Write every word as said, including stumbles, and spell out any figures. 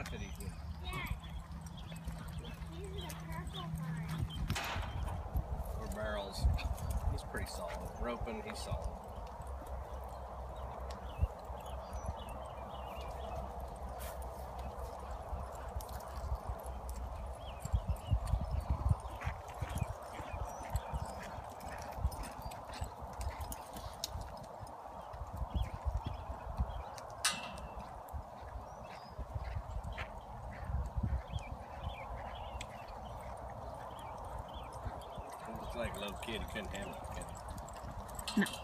not that he's winning. Or barrels. He's pretty solid. Roping, he's solid. Like a little kid, he couldn't handle it, could he? No.